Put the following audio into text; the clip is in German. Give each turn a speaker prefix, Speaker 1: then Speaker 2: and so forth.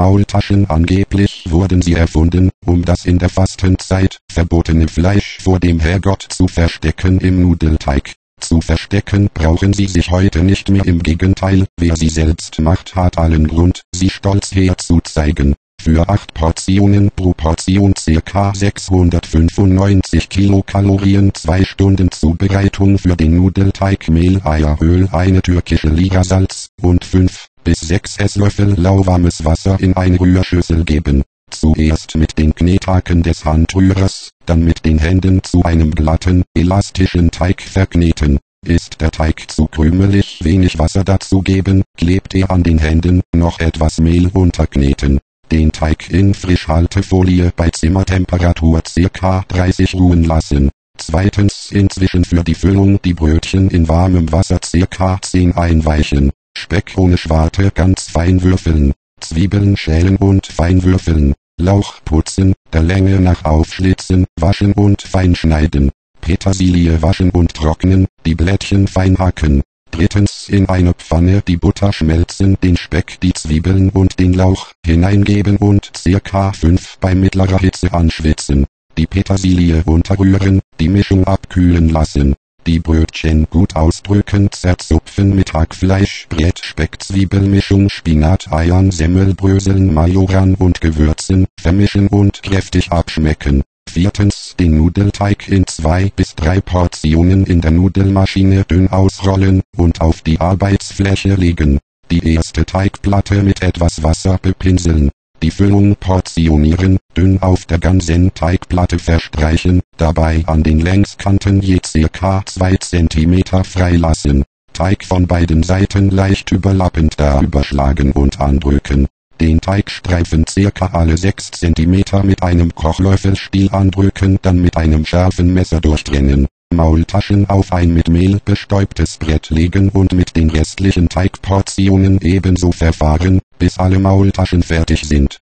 Speaker 1: Maultaschen. Angeblich wurden sie erfunden, um das in der Fastenzeit verbotene Fleisch vor dem Herrgott zu verstecken im Nudelteig. Zu verstecken brauchen sie sich heute nicht mehr, im Gegenteil, wer sie selbst macht, hat allen Grund, sie stolz herzuzeigen. Für 8 Portionen pro Portion ca. 695 Kilokalorien. 2 Stunden Zubereitung für den Nudelteig. Mehl, Eier, Öl, eine türkische Liga Salz und 5 bis 6 Esslöffel lauwarmes Wasser in eine Rührschüssel geben. Zuerst mit den Knethaken des Handrührers, dann mit den Händen zu einem glatten, elastischen Teig verkneten. Ist der Teig zu krümelig, wenig Wasser dazugeben, klebt er an den Händen, noch etwas Mehl unterkneten. Den Teig in Frischhaltefolie bei Zimmertemperatur ca. 30 ruhen lassen. Zweitens, inzwischen für die Füllung die Brötchen in warmem Wasser ca. 10 einweichen. Speck ohne Schwarte ganz fein würfeln. Zwiebeln schälen und fein würfeln. Lauch putzen, der Länge nach aufschlitzen, waschen und fein schneiden. Petersilie waschen und trocknen, die Blättchen fein hacken. Drittens, in eine Pfanne die Butter schmelzen, den Speck, die Zwiebeln und den Lauch hineingeben und ca. 5 bei mittlerer Hitze anschwitzen. Die Petersilie unterrühren, die Mischung abkühlen lassen. Die Brötchen gut ausdrücken, zerzupfen mit Hackfleisch, Brät, Speck, Zwiebelmischung, Spinat, Eiern, Semmelbröseln, Majoran und Gewürzen, vermischen und kräftig abschmecken. Viertens, den Nudelteig in 2 bis 3 Portionen in der Nudelmaschine dünn ausrollen und auf die Arbeitsfläche legen. Die erste Teigplatte mit etwas Wasser bepinseln. Die Füllung portionieren, dünn auf der ganzen Teigplatte verstreichen, dabei an den Längskanten je ca. 2 cm freilassen. Teig von beiden Seiten leicht überlappend darüber schlagen und andrücken. Den Teigstreifen ca. alle 6 cm mit einem Kochlöffelstiel andrücken, dann mit einem scharfen Messer durchtrennen. Maultaschen auf ein mit Mehl bestäubtes Brett legen und mit den restlichen Teigportionen ebenso verfahren, bis alle Maultaschen fertig sind.